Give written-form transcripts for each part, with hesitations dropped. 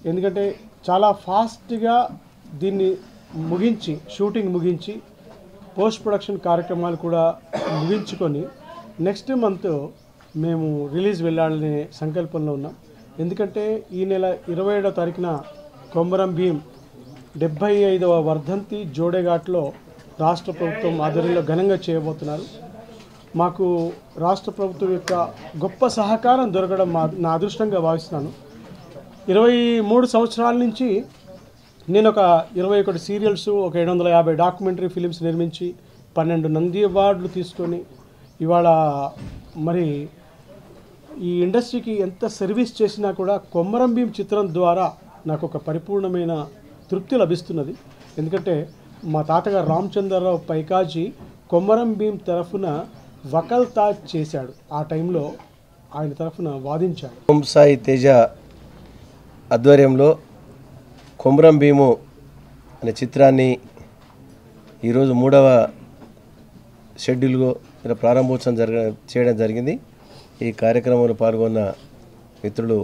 ఎందుకంటే చాలా ఫాస్ట్గా దీన్ని ముగించి షూటింగ్ ముగించి పోస్ట్ ప్రొడక్షన్ కార్యక్రమాలు కూడా ముగించుకొని నెక్స్ట్ మంత్ మేము రిలీజ్ వెళ్ళాలనే సంకల్పంలో ఉన్నాం. ఎందుకంటే ఈ నెల 27వ తారీఖున కొమరం భీం 75వ వర్ధంతి జోడేఘాట్లో రాష్ట్ర ప్రభుత్వం ఆధ్వర్యంలో ఘనంగా చేయబోతున్నారు. మాకు రాష్ట్ర ప్రభుత్వం యొక్క గొప్ప సహకారం దొరకడం నా అదృష్టంగా భావిస్తున్నాను. 23 సంవత్సరాల నుంచి నేను ఒక 21 సీరియల్స్, ఒక 750 డాక్యుమెంటరీ ఫిలిమ్స్ నిర్మించి 12 నంది అవార్డులు తీసుకొని ఇవాళ మరి ఈ ఇండస్ట్రీకి ఎంత సర్వీస్ చేసినా కూడా కొమరం భీం చిత్రం ద్వారా నాకు ఒక పరిపూర్ణమైన తృప్తి లభిస్తున్నది. ఎందుకంటే మా తాతగారు రామచంద్రరావు పైకాజీ కొమరం భీం తరఫున వకల్తా చేశాడు. ఆ టైంలో ఆయన తరఫున వాదించాడు. ఓం సాయి తేజ ఆధ్వర్యంలో కొమరం భీము అనే చిత్రాన్ని ఈరోజు 3వ షెడ్యూల్గా ప్రారంభోత్సవం చేయడం జరిగింది. ఈ కార్యక్రమంలో పాల్గొన్న మిత్రులు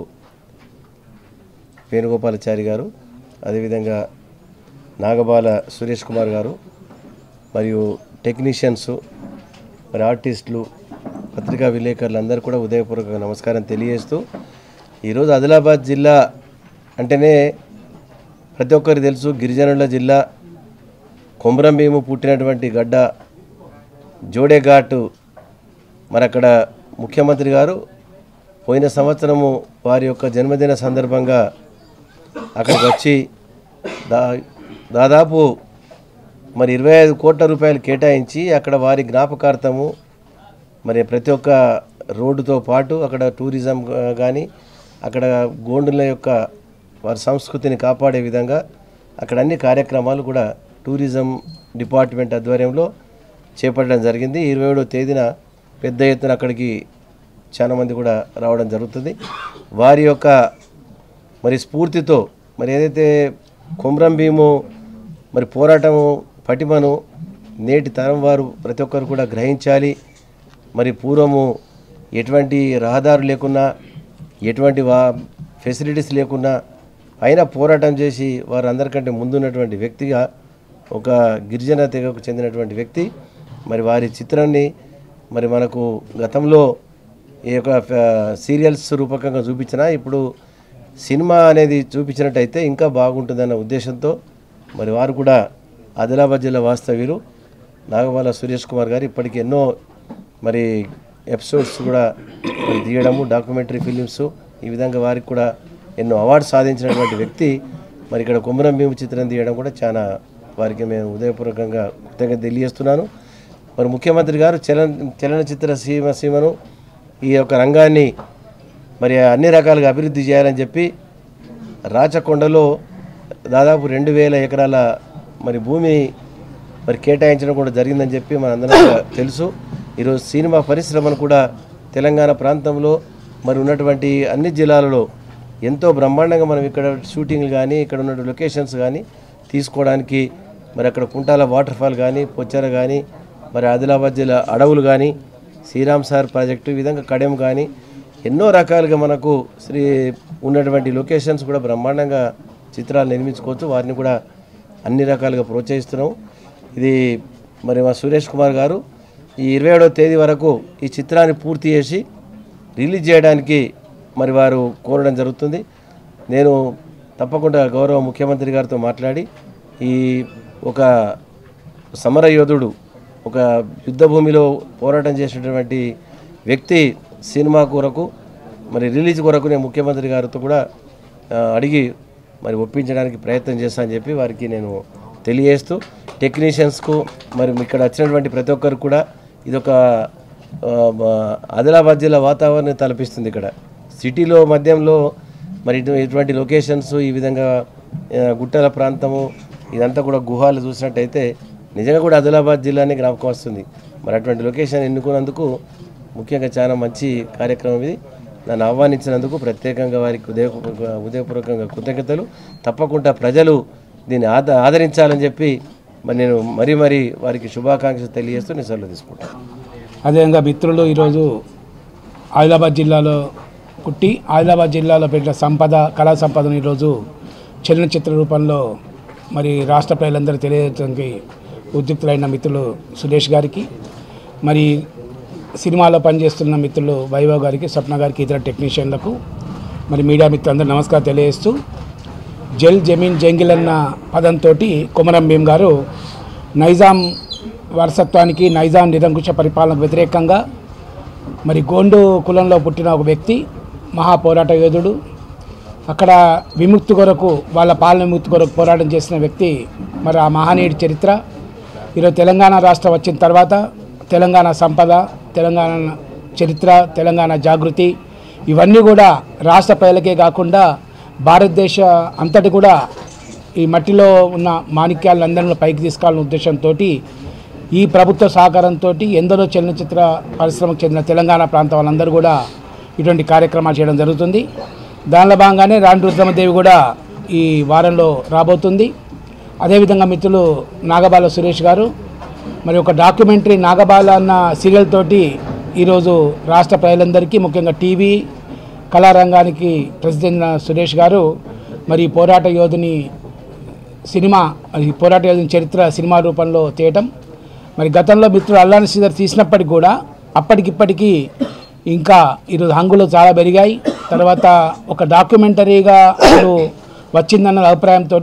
వేణుగోపాలాచారి గారు, అదేవిధంగా నాగబాల సురేష్ కుమార్ గారు, మరియు టెక్నీషియన్స్, మరి ఆర్టిస్టులు, పత్రికా విలేకరులు అందరూ కూడా ఉదయపూర్వక నమస్కారం తెలియజేస్తూ, ఈరోజు ఆదిలాబాద్ జిల్లా అంటేనే ప్రతి ఒక్కరికి తెలుసు, గిరిజనుల జిల్లా, కొమరం భీము పుట్టినటువంటి గడ్డ జోడేఘాట్. మరి అక్కడ ముఖ్యమంత్రి గారు పోయిన సంవత్సరము వారి యొక్క జన్మదిన సందర్భంగా అక్కడికి వచ్చి దాదాపు మరి 25 కోట్ల రూపాయలు కేటాయించి అక్కడ వారి జ్ఞాపకార్థము మరి ప్రతి ఒక్క రోడ్డుతో పాటు అక్కడ టూరిజం కానీ అక్కడ గోండుల యొక్క వారి సంస్కృతిని కాపాడే విధంగా అక్కడ అన్ని కార్యక్రమాలు కూడా టూరిజం డిపార్ట్మెంట్ ఆధ్వర్యంలో చేపట్టడం జరిగింది. 27వ తేదీన పెద్ద ఎత్తున అక్కడికి చాలామంది కూడా రావడం జరుగుతుంది. వారి యొక్క మరి స్ఫూర్తితో మరి ఏదైతే కొమరం భీము మరి పోరాటము పటిమను నేటి తరం వారు ప్రతి ఒక్కరు కూడా గ్రహించాలి. మరి పూర్వము ఎటువంటి రహదారులు లేకున్నా, ఎటువంటి ఫెసిలిటీస్ లేకున్నా అయినా పోరాటం చేసి వారు అందరికంటే ముందున్నటువంటి వ్యక్తిగా ఒక గిరిజన తెగకు చెందినటువంటి వ్యక్తి. మరి వారి చిత్రాన్ని మరి మనకు గతంలో ఈ యొక్క సీరియల్స్ రూపకంగా చూపించినా ఇప్పుడు సినిమా అనేది చూపించినట్టయితే ఇంకా బాగుంటుందన్న ఉద్దేశంతో మరి వారు కూడా ఆదిలాబాద్ జిల్లా వాస్తవ్యులు నాగబాల సురేష్ కుమార్ గారు ఇప్పటికి ఎన్నో మరి ఎపిసోడ్స్ కూడా తీయడము, డాక్యుమెంటరీ ఫిలిమ్స్, ఈ విధంగా వారికి కూడా ఎన్నో అవార్డు సాధించినటువంటి వ్యక్తి. మరి ఇక్కడ కొమరం భీము చిత్రం తీయడం కూడా చాలా వారికి మేము ఉదయపూర్వకంగా కృతజ్ఞత తెలియజేస్తున్నాను. మరి ముఖ్యమంత్రి గారు చలనచిత్ర సీమను ఈ యొక్క రంగాన్ని మరి అన్ని రకాలుగా అభివృద్ధి చేయాలని చెప్పి రాచకొండలో దాదాపు 2000 ఎకరాల మరి భూమి మరి కేటాయించడం కూడా జరిగిందని చెప్పి మనందరం తెలుసు. ఈరోజు సినిమా పరిశ్రమను కూడా తెలంగాణ ప్రాంతంలో మరి ఉన్నటువంటి అన్ని జిల్లాలలో ఎంతో బ్రహ్మాండంగా మనం ఇక్కడ షూటింగ్లు కానీ ఇక్కడ ఉన్న లొకేషన్స్ కానీ తీసుకోవడానికి మరి అక్కడ కుంటాల వాటర్ ఫాల్ కానీ, పొచ్చెర కానీ, మరి ఆదిలాబాద్ జిల్లా అడవులు కానీ, శ్రీరామ్ సార్ ప్రాజెక్టు, ఈ విధంగా కడెం కానీ ఎన్నో రకాలుగా మనకు ఉన్నటువంటి లొకేషన్స్ కూడా బ్రహ్మాండంగా చిత్రాలు నిర్మించుకోవచ్చు. వారిని కూడా అన్ని రకాలుగా ప్రోత్సహిస్తున్నాం. ఇది మరి మా సురేష్ కుమార్ గారు ఈ 27వ తేదీ వరకు ఈ చిత్రాన్ని పూర్తి చేసి రిలీజ్ చేయడానికి మరి వారు కోరడం జరుగుతుంది. నేను తప్పకుండా గౌరవ ముఖ్యమంత్రి గారితో మాట్లాడి ఈ ఒక సమర యోధుడు, ఒక యుద్ధ భూమిలో పోరాటం చేసినటువంటి వ్యక్తి సినిమా కొరకు మరి రిలీజ్ కొరకు నేను ముఖ్యమంత్రి గారితో కూడా అడిగి మరి ఒప్పించడానికి ప్రయత్నం చేస్తానని చెప్పి వారికి నేను తెలియజేస్తూ, టెక్నీషియన్స్కు మరి ఇక్కడ వచ్చినటువంటి ప్రతి ఒక్కరు కూడా ఇదొక ఆదిలాబాద్ జిల్లా వాతావరణం తలపిస్తుంది. ఇక్కడ సిటీలో మధ్యంలో మరి ఇటువంటి లొకేషన్స్, ఈ విధంగా గుట్టల ప్రాంతము, ఇదంతా కూడా గుహాలు చూసినట్టయితే నిజంగా కూడా ఆదిలాబాద్ జిల్లానే జ్ఞాపకం వస్తుంది. మరి అటువంటి లొకేషన్ ఎన్నుకున్నందుకు ముఖ్యంగా చాలా మంచి కార్యక్రమం ఇది. నన్ను ఆహ్వానించినందుకు ప్రత్యేకంగా వారికి ఉదయపూర్వకంగా కృతజ్ఞతలు. తప్పకుండా ప్రజలు దీన్ని ఆదరించాలని చెప్పి మరి నేను మరీ వారికి శుభాకాంక్షలు తెలియజేస్తూ నేను సెలవు తీసుకుంటాను. అదేవిధంగా మిత్రులు ఈరోజు ఆదిలాబాద్ జిల్లాలో కుట్టి ఆదిలాబాద్ జిల్లాలో పెట్టిన కళా సంపదను ఈరోజు చలనచిత్ర రూపంలో మరి రాష్ట్ర ప్రజలందరూ తెలియజేయడానికి ఉద్యుక్తులైన మిత్రులు సురేష్ గారికి, మరి సినిమాలో పనిచేస్తున్న మిత్రులు వైభవ్ గారికి, స్వప్న గారికి, ఇతర టెక్నీషియన్లకు, మరి మీడియా మిత్రులందరూ నమస్కారం తెలియజేస్తూ, జల్ జమీన్ జంగిల్ అన్న పదంతో కొమరం భీం గారు నైజాం వారసత్వానికి, నైజాం నిరంకుశ పరిపాలనకు వ్యతిరేకంగా మరి గోండు కులంలో పుట్టిన ఒక వ్యక్తి, మహాపోరాట యోధుడు, అక్కడ విముక్తి కొరకు, వాళ్ళ పాలన విముక్తి కొరకు పోరాటం చేసిన వ్యక్తి. మరి ఆ మహనీయుడి చరిత్ర ఈరోజు తెలంగాణ రాష్ట్రం వచ్చిన తర్వాత తెలంగాణ సంపద, తెలంగాణ చరిత్ర, తెలంగాణ జాగృతి ఇవన్నీ కూడా రాష్ట్ర ప్రజలకే కాకుండా భారతదేశ అంతటి కూడా ఈ మట్టిలో ఉన్న మాణిక్యాలందరినీ పైకి తీసుకెళ్లాలనే ఉద్దేశంతో ఈ ప్రభుత్వ సహకారంతో ఎందరో చలనచిత్ర పరిశ్రమకు చెందిన తెలంగాణ ప్రాంతం వాళ్ళందరూ కూడా ఇటువంటి కార్యక్రమాలు చేయడం జరుగుతుంది. దానిలో భాగంగానే రాణి రుద్రమదేవి కూడా ఈ వారంలో రాబోతుంది. అదేవిధంగా మిత్రులు నాగబాల సురేష్ గారు మరి ఒక డాక్యుమెంటరీ నాగబాల అన్న సీరియల్ తోటి ఈరోజు రాష్ట్ర ప్రజలందరికీ, ముఖ్యంగా టీవీ కళారంగానికి ప్రసిద్ధి సురేష్ గారు మరి పోరాట యోధుని సినిమా, పోరాట యోధుని చరిత్ర సినిమా రూపంలో తీయటం. మరి గతంలో మిత్రులు అల్లాని శ్రీధర్ తీసినప్పటికి కూడా అప్పటికిప్పటికీ ఇంకా ఈరోజు హంగులు చాలా పెరిగాయి. తర్వాత ఒక డాక్యుమెంటరీగా అసలు వచ్చిందన్న అభిప్రాయంతో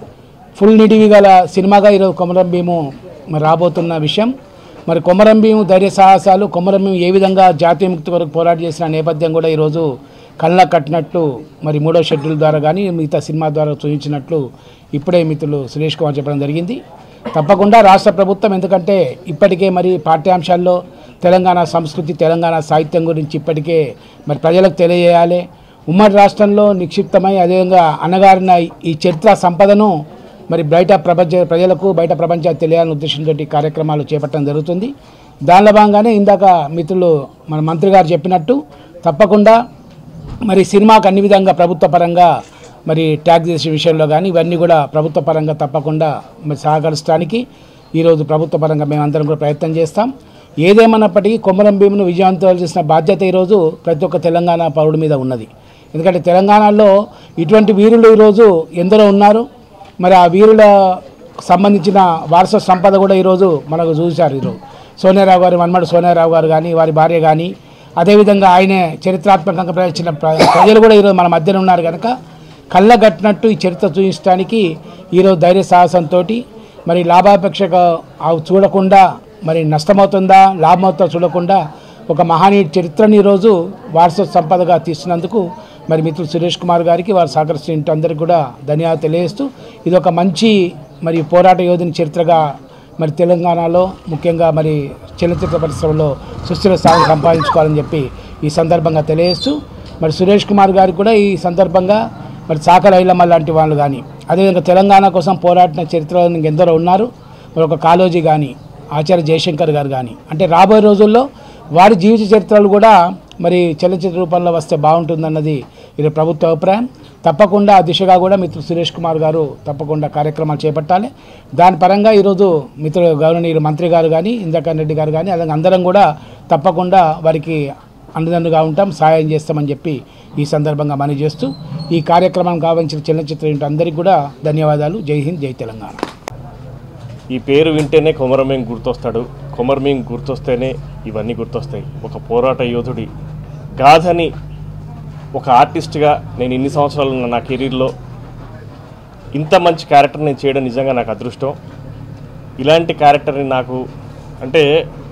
ఫుల్ నిడివి గల సినిమాగా ఈరోజు కొమరం భీము మరి రాబోతున్న విషయం. మరి కొమరం భీము ధైర్య సాహసాలు, కొమరం భీము ఏ విధంగా జాతీయ ముక్తి కొరకు పోరాటం చేసిన నేపథ్యం కూడా ఈరోజు కళ్ళ కట్టినట్లు మరి 3వ షెడ్యూల్ ద్వారా కానీ మిగతా సినిమా ద్వారా చూపించినట్లు ఇప్పుడే మిత్రులు సురేష్ కుమార్ చెప్పడం జరిగింది. తప్పకుండా రాష్ట్ర ప్రభుత్వం, ఎందుకంటే ఇప్పటికే మరి పాఠ్యాంశాల్లో తెలంగాణ సంస్కృతి, తెలంగాణ సాహిత్యం గురించి ఇప్పటికే మరి ప్రజలకు తెలియజేయాలి. ఉమ్మడి రాష్ట్రంలో నిక్షిప్తమై అదేవిధంగా అణగారిన ఈ చరిత్ర సంపదను మరి ప్రజలకు బయట ప్రపంచానికి తెలియాలనే ఉద్దేశంతో కార్యక్రమాలు చేపట్టడం జరుగుతుంది. దానిలో భాగంగానే ఇందాక మిత్రులు మన మంత్రి గారు చెప్పినట్టు తప్పకుండా మరి సినిమాకు అన్ని విధంగా ప్రభుత్వ పరంగా మరి ట్యాక్స్ చేసే విషయంలో కానీ ఇవన్నీ కూడా ప్రభుత్వ పరంగా తప్పకుండా మరి సహకరించడానికి ఈరోజు ప్రభుత్వ పరంగా మేమందరం కూడా ప్రయత్నం చేస్తాం. ఏదేమన్నప్పటికీ కొమరం భీమును విజయవంతం చేసిన బాధ్యత ఈరోజు ప్రతి ఒక్క తెలంగాణ పౌరుడి మీద ఉన్నది. ఎందుకంటే తెలంగాణలో ఇటువంటి వీరులు ఈరోజు ఎందరో ఉన్నారు. మరి ఆ వీరుల సంబంధించిన వారసత్వ సంపద కూడా ఈరోజు మనకు చూశారు. ఈరోజు సోనియారావు గారు, మన్మడు సోనియారావు గారు కానీ, వారి భార్య కానీ, అదేవిధంగా ఆయనే చరిత్రాత్మకంగా ప్రవేశించిన ప్రజలు కూడా ఈరోజు మన మధ్యన ఉన్నారు కనుక కళ్ళగట్టినట్టు ఈ చరిత్ర చూపించడానికి ఈరోజు ధైర్య సాహసంతో మరి లాభాపేక్షగా చూడకుండా మరి నష్టమవుతుందా లాభమవుతుందా చూడకుండా ఒక మహనీయుడి చరిత్రని ఈరోజు వారసత్వ సంపదగా తీస్తున్నందుకు మరి మిత్రులు సురేష్ కుమార్ గారికి, వారు సహకరిస్తున్న అందరికీ కూడా ధన్యవాదాలు తెలియజేస్తూ, ఇది ఒక మంచి మరి పోరాట యోధుని చరిత్రగా మరి తెలంగాణలో ముఖ్యంగా మరి చలనచిత్ర పరిశ్రమలో సుస్థిర స్థానం సంపాదించుకోవాలని చెప్పి ఈ సందర్భంగా తెలియజేస్తూ, మరి సురేష్ కుమార్ గారికి కూడా ఈ సందర్భంగా మరి చాకల ఐలమ్మ లాంటి వాళ్ళు కానీ, అదేవిధంగా తెలంగాణ కోసం పోరాడిన చరిత్రలో ఎందరో ఉన్నారు. మరి ఒక కాళోజీ కానీ, ఆచార్య జయశంకర్ గారు కానీ, అంటే రాబోయే రోజుల్లో వారి జీవిత చరిత్రలు కూడా మరి చలనచిత్ర రూపంలో వస్తే బాగుంటుందన్నది ఇది ప్రభుత్వ అభిప్రాయం. తప్పకుండా ఆ దిశగా కూడా మిత్రులు సురేష్ కుమార్ గారు తప్పకుండా కార్యక్రమాలు చేపట్టాలి. దాని పరంగా ఈరోజు మిత్రులు గౌరవనీయులు మంత్రి గారు కానీ, ఇంద్రకరణ్ రెడ్డి గారు కానీ, అలాగే అందరం కూడా తప్పకుండా వారికి అండదండగా ఉంటాం, సహాయం చేస్తామని చెప్పి ఈ సందర్భంగా మనవి చేస్తూ ఈ కార్యక్రమం కావాల్సిన చలనచిత్ర యూనిట్ అందరికీ కూడా ధన్యవాదాలు. జై హింద్, జై తెలంగాణ. ఈ పేరు వింటేనే కొమరం భీం గుర్తొస్తాడు. కొమరం భీం గుర్తొస్తేనే ఇవన్నీ గుర్తొస్తాయి. ఒక పోరాట యోధుడి గాథని ఒక ఆర్టిస్ట్గా నేను ఇన్ని సంవత్సరాలు నా కెరీర్లో ఇంత మంచి క్యారెక్టర్ నేను చేయడం నిజంగా నాకు అదృష్టం. ఇలాంటి క్యారెక్టర్ని నాకు అంటే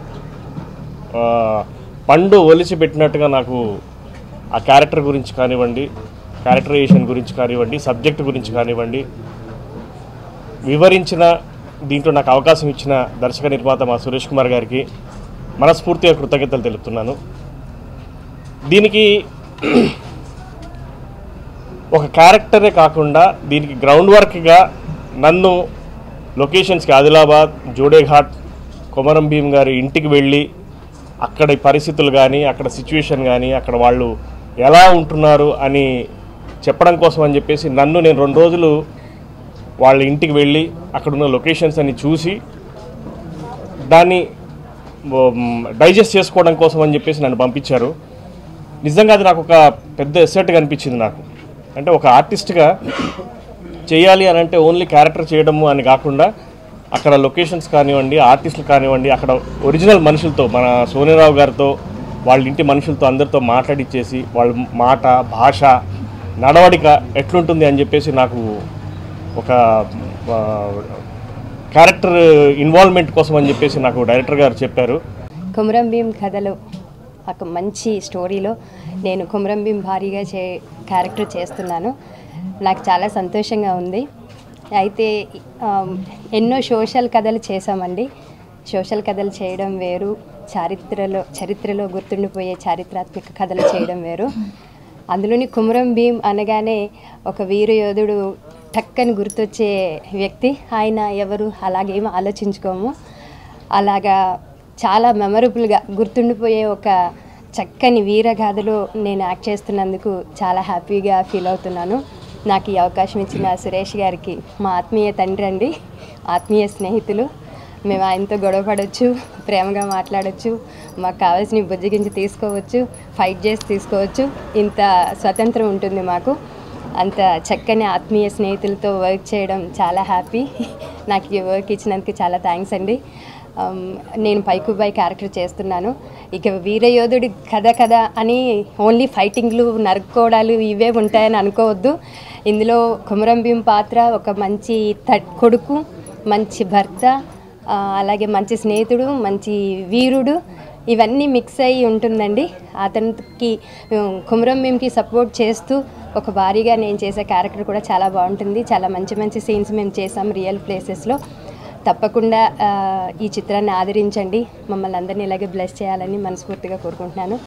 పండు ఒలిచి పెట్టినట్టుగా నాకు ఆ క్యారెక్టర్ గురించి కానివ్వండి, క్యారెక్టరైజేషన్ గురించి కానివ్వండి, సబ్జెక్ట్ గురించి కానివ్వండి వివరించిన, దీంట్లో నాకు అవకాశం ఇచ్చిన దర్శక నిర్మాత మా సురేష్ కుమార్ గారికి మనస్ఫూర్తిగా కృతజ్ఞతలు తెలుపుతున్నాను. దీనికి ఒక క్యారెక్టరే కాకుండా దీనికి గ్రౌండ్ వర్క్గా నన్ను లొకేషన్స్కి ఆదిలాబాద్, జోడేఘాట్, కొమరం భీం గారి ఇంటికి వెళ్ళి అక్కడి పరిస్థితులు కానీ, అక్కడ సిచ్యువేషన్ కానీ, అక్కడ వాళ్ళు ఎలా ఉంటున్నారు అని చెప్పడం కోసం అని చెప్పేసి నేను 2 రోజులు వాళ్ళ ఇంటికి వెళ్ళి అక్కడున్న లొకేషన్స్ అన్ని చూసి దాన్ని డైజెస్ట్ చేసుకోవడం కోసం అని చెప్పేసి నన్ను పంపించారు. నిజంగా అది నాకు ఒక పెద్ద ఎసెట్గా అనిపించింది. నాకు అంటే ఒక ఆర్టిస్ట్గా చేయాలి అని అంటే ఓన్లీ క్యారెక్టర్ చేయడము అని కాకుండా అక్కడ లొకేషన్స్ కానివ్వండి, ఆర్టిస్టులు కానివ్వండి, అక్కడ ఒరిజినల్ మనుషులతో, మన సోనిరావు గారితో, వాళ్ళ ఇంటి మనుషులతో అందరితో మాట్లాడిచ్చేసి వాళ్ళ మాట, భాష, నడవడిక ఎట్లుంటుంది అని చెప్పేసి నాకు ఒక క్యారెక్టర్ ఇన్వాల్వ్మెంట్ కోసం అని చెప్పేసి నాకు డైరెక్టర్ గారు చెప్పారు. కొమరం భీం కథలో ఒక మంచి స్టోరీలో నేను కొమరం భీం భారీగా క్యారెక్టర్ చేస్తున్నాను. నాకు చాలా సంతోషంగా ఉంది. అయితే ఎన్నో సోషల్ కథలు చేశామండి. సోషల్ కథలు చేయడం వేరు, చరిత్రలో గుర్తుండిపోయే చారిత్రాత్మక కథలు చేయడం వేరు. అందులోని కొమరం భీం అనగానే ఒక వీరయోధుడు టక్కని గుర్తొచ్చే వ్యక్తి. ఆయన ఎవరు అలాగేమీ ఆలోచించుకోము. అలాగా చాలా మెమరబుల్గా గుర్తుండిపోయే ఒక చక్కని వీరగాథలో నేను యాక్ట్ చేస్తున్నందుకు చాలా హ్యాపీగా ఫీల్ అవుతున్నాను. నాకు ఈ అవకాశం ఇచ్చిన సురేష్ గారికి, మా ఆత్మీయ తండ్రి అండి, ఆత్మీయ స్నేహితులు. మేము ఆయనతో గొడవ పడవచ్చు, ప్రేమగా మాట్లాడవచ్చు, మాకు కావాల్సిన బుజ్జగించి తీసుకోవచ్చు, ఫైట్ చేసి తీసుకోవచ్చు. ఇంత స్వతంత్రం ఉంటుంది మాకు. అంత చక్కని ఆత్మీయ స్నేహితులతో వర్క్ చేయడం చాలా హ్యాపీ. నాకు ఈ వర్క్ ఇచ్చినందుకు చాలా థ్యాంక్స్ అండి. నేను పైకుబాయ్ క్యారెక్టర్ చేస్తున్నాను. ఇక వీరయోధుడి కథ అని ఓన్లీ ఫైటింగ్లు, నరుక్కోవడాలు ఇవే ఉంటాయని అనుకోవద్దు. ఇందులో కొమరం భీం పాత్ర ఒక మంచి కొడుకు, మంచి భర్త, అలాగే మంచి స్నేహితుడు, మంచి వీరుడు, ఇవన్నీ మిక్స్ అయ్యి ఉంటుందండి. అతనికి కొమరం భీంకి సపోర్ట్ చేస్తూ ఒక భారీగా నేను చేసే క్యారెక్టర్ కూడా చాలా బాగుంటుంది. చాలా మంచి సీన్స్ మేము చేసాం రియల్ ప్లేసెస్లో. తప్పకుండా ఈ చిత్రాన్ని ఆదరించండి, మమ్మల్ని అందరినీ ఇలాగే బ్లెస్ చేయాలని మనస్ఫూర్తిగా కోరుకుంటున్నాను.